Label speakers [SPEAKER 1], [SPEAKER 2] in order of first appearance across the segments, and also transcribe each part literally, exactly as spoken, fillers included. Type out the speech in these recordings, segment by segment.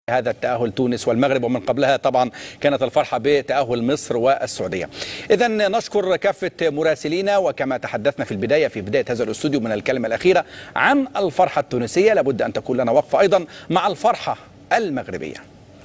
[SPEAKER 1] هذا التأهل تونس والمغرب، ومن قبلها طبعا كانت الفرحة بتأهل مصر والسعودية. إذا نشكر كافة مراسلينا، وكما تحدثنا في البداية في بداية هذا الاستوديو من الكلمة الأخيرة عن الفرحة التونسية، لابد أن تكون لنا وقفة أيضا مع الفرحة المغربية.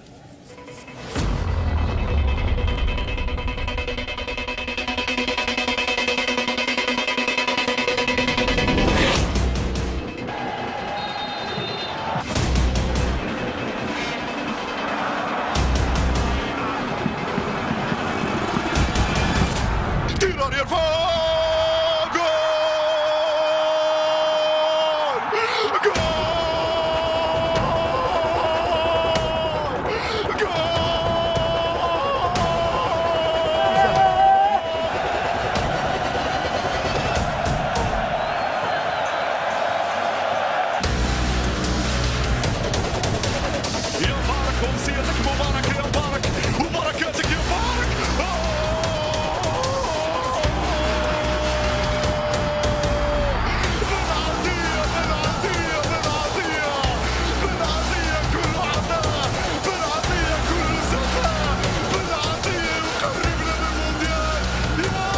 [SPEAKER 2] أمسيتك مباركة يا مبارك، وبركاتك يا مبارك. بن عطية بن عطية بن عطية بن عطية كل وحدة، بن عطية كل سنة، بن عطية يقربنا للمونديال يا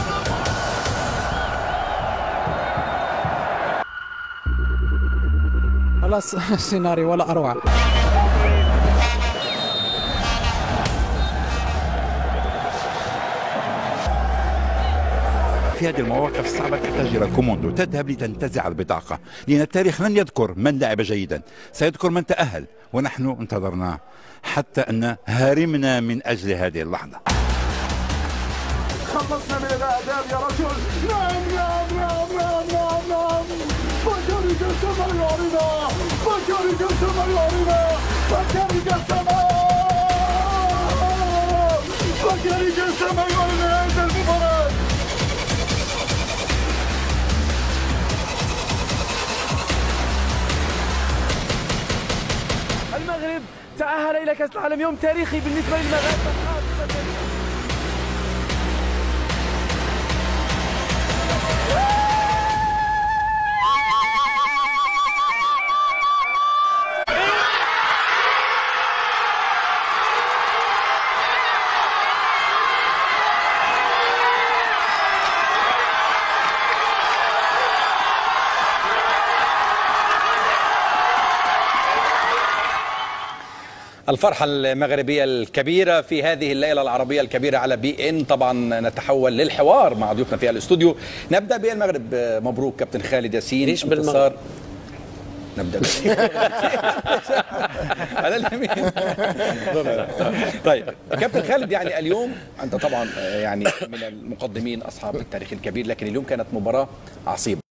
[SPEAKER 2] رب.
[SPEAKER 3] خلاص سيناريو ولا أروع.
[SPEAKER 4] في هذه المواقف الصعبة تحتاج إلى كوموندو، تذهب لتنتزع البطاقة، لأن التاريخ لن يذكر من لعب جيدا، سيذكر من تأهل، ونحن انتظرنا حتى أن هرمنا من أجل هذه اللحظة.
[SPEAKER 2] خلصنا من الأعداء يا رجل. نعم نعم نعم نعم نعم نعم بكري جسم يعرنا، بكري جسم يعرنا، بكري جسم بكري جسم يعرنا هذا المباراة.
[SPEAKER 5] المغرب تأهل إلى كأس العالم، يوم تاريخي بالنسبة للمغاربة.
[SPEAKER 1] الفرحة المغربية الكبيرة في هذه الليلة العربية الكبيرة على بي إن. طبعا نتحول للحوار مع ضيوفنا في الاستوديو. نبدأ بالمغرب. مبروك كابتن خالد ياسين،
[SPEAKER 5] ليش بالمغرب؟
[SPEAKER 1] نبدأ على اليمين. طيب كابتن خالد، يعني اليوم أنت طبعا يعني من المقدمين أصحاب التاريخ الكبير، لكن اليوم كانت مباراة عصيبة.